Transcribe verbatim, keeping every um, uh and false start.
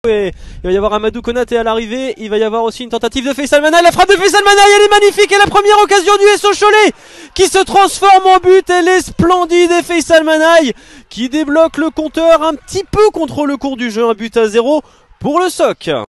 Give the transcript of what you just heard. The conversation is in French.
Et il va y avoir Amadou Konaté à l'arrivée. Il va y avoir aussi une tentative de Faisal Manaï. La frappe de Faisal Manaï, elle est magnifique. Et la première occasion du S O Cholet qui se transforme en but. Elle est splendide. Et Faisal Manaï qui débloque le compteur un petit peu contre le cours du jeu. Un but à zéro pour le S O C.